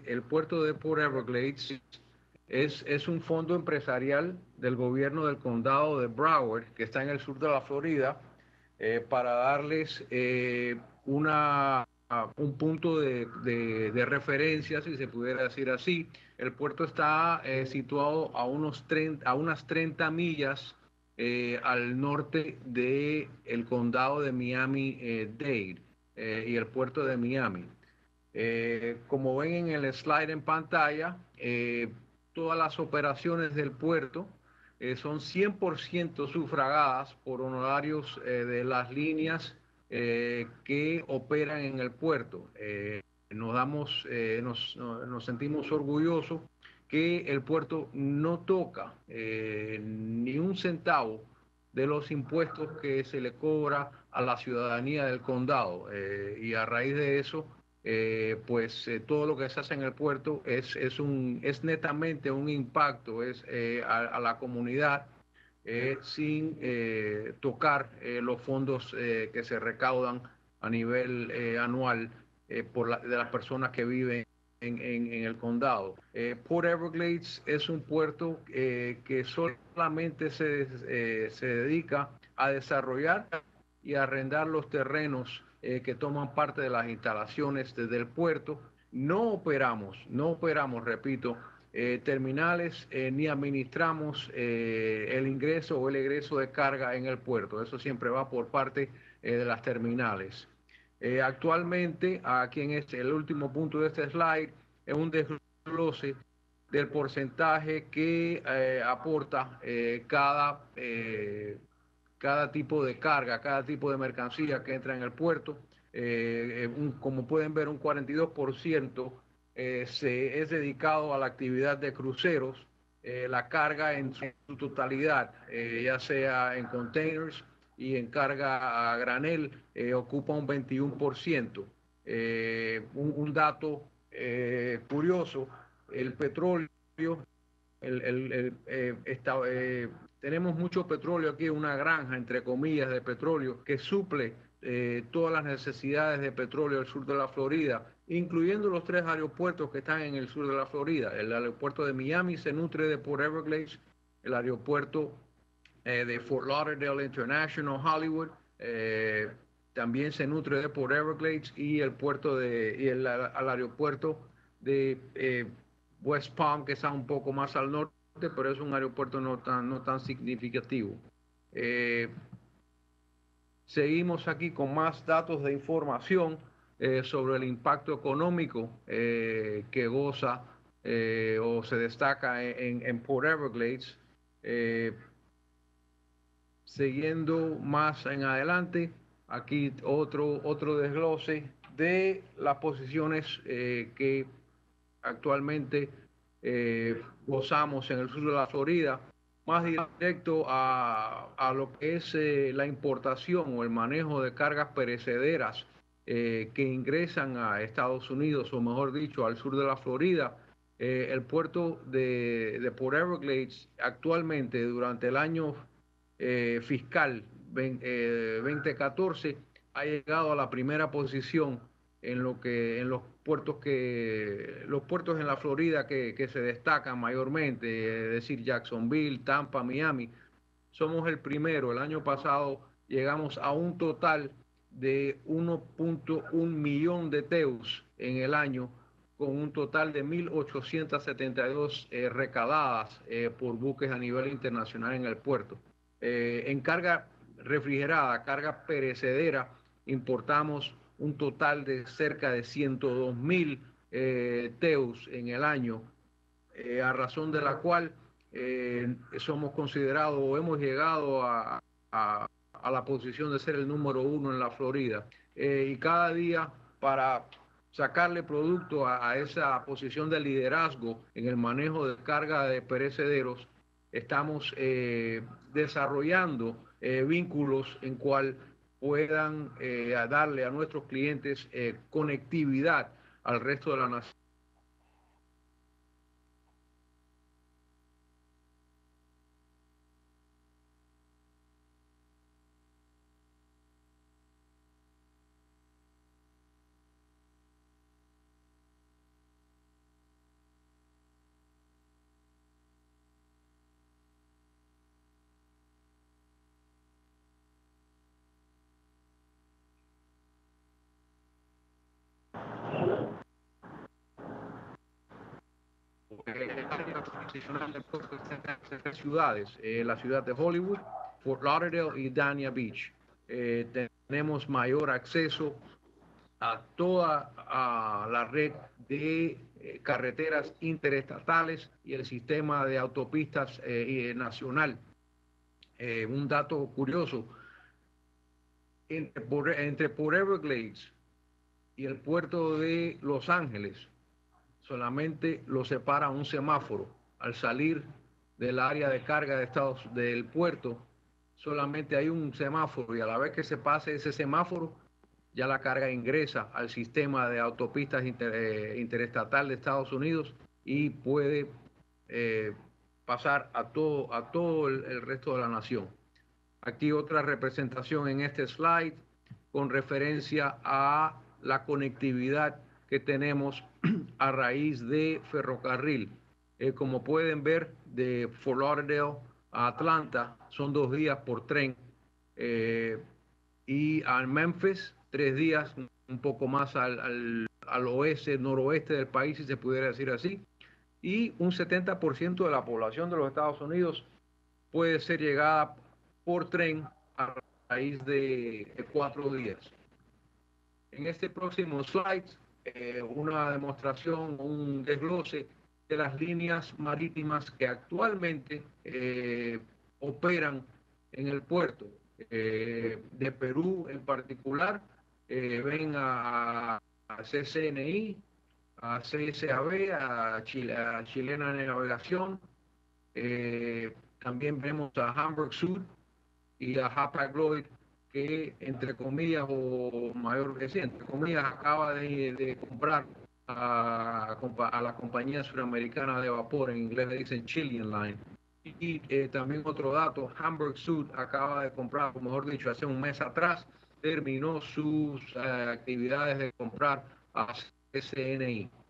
el puerto de Port Everglades es un fondo empresarial del gobierno del condado de Broward, que está en el sur de la Florida, para darles un punto de referencia, si se pudiera decir así. El puerto está situado a unas 30 millas al norte del condado de Miami-Dade y el puerto de Miami. Como ven en el slide en pantalla, todas las operaciones del puerto son 100% sufragadas por honorarios de las líneas que operan en el puerto. Nos sentimos orgullosos que el puerto no toca ni un centavo de los impuestos que se le cobra a la ciudadanía del condado. Y a raíz de eso, todo lo que se hace en el puerto es netamente un impacto a la comunidad sin tocar los fondos que se recaudan a nivel anual de las personas que viven en el condado. Port Everglades es un puerto que solamente se dedica a desarrollar y arrendar los terrenos que toman parte de las instalaciones desde el puerto. No operamos, repito, terminales ni administramos el ingreso o el egreso de carga en el puerto. Eso siempre va por parte de las terminales. Actualmente, aquí en el último punto de este slide, es un desglose del porcentaje que aporta cada tipo de carga, cada tipo de mercancía que entra en el puerto. Como pueden ver, un 42% es dedicado a la actividad de cruceros. La carga en su totalidad, ya sea en containers y en carga a granel, ocupa un 21%. Un dato curioso, el petróleo, el, el, está, tenemos mucho petróleo aquí, una granja, entre comillas, de petróleo que suple todas las necesidades de petróleo del sur de la Florida, incluyendo los 3 aeropuertos que están en el sur de la Florida. El aeropuerto de Miami se nutre de Port Everglades, el aeropuerto de Fort Lauderdale International Hollywood también se nutre de Port Everglades y el aeropuerto de West Palm, que está un poco más al norte, pero es un aeropuerto no tan significativo. Eh, Seguimos aquí con más datos de información sobre el impacto económico que goza o se destaca en Port Everglades. Eh, Siguiendo más en adelante, aquí otro desglose de las posiciones que actualmente gozamos en el sur de la Florida, más directo a lo que es la importación o el manejo de cargas perecederas que ingresan a Estados Unidos, o mejor dicho, al sur de la Florida. El puerto de Port Everglades actualmente durante el año fiscal 2014 ha llegado a la primera posición en los puertos en la Florida que se destacan mayormente, es decir, Jacksonville, Tampa, Miami. Somos el primero. El año pasado llegamos a un total de 1.1 millón de TEUs en el año, con un total de 1.872 recadadas por buques a nivel internacional en el puerto. En carga refrigerada, carga perecedera, importamos un total de cerca de 102.000 TEUs en el año, a razón de la cual somos considerados o hemos llegado a la posición de ser el número 1 en la Florida. Y cada día, para sacarle producto a esa posición de liderazgo en el manejo de carga de perecederos, estamos desarrollando vínculos en cual puedan darle a nuestros clientes conectividad al resto de la nación. el área jurisdiccional del puerto está en tres ciudades, la ciudad de Hollywood, Fort Lauderdale y Dania Beach. Tenemos mayor acceso a toda la red de carreteras interestatales y el sistema de autopistas nacional. Un dato curioso, entre Port Everglades y el puerto de Los Ángeles, solamente lo separa un semáforo. Al salir del área de carga del puerto, solamente hay un semáforo y a la vez que se pase ese semáforo, ya la carga ingresa al sistema de autopistas interestatal de Estados Unidos y puede pasar a todo el resto de la nación. Aquí otra representación en este slide con referencia a la conectividad que tenemos a raíz de ferrocarril. Como pueden ver, de Fort Lauderdale a Atlanta son 2 días por tren, y a Memphis 3 días, un poco más al oeste, noroeste del país, si se pudiera decir así, y un 70% de la población de los Estados Unidos puede ser llegada por tren a raíz de 4 días. En este próximo slide, una demostración, un desglose de las líneas marítimas que actualmente operan en el puerto. De Perú en particular, ven a CCNI, a CSAB, a Chilena de Navegación. También vemos a Hamburg Sud y a Hapag-Lloyd, que entre comillas, o mayor que sí, entre comillas, acaba de comprar a la compañía suramericana de vapor, en inglés le dicen Chilean Line. Y también otro dato, Hamburg Sud acaba de comprar, o mejor dicho, hace un mes atrás, terminó sus actividades de comprar a CNI.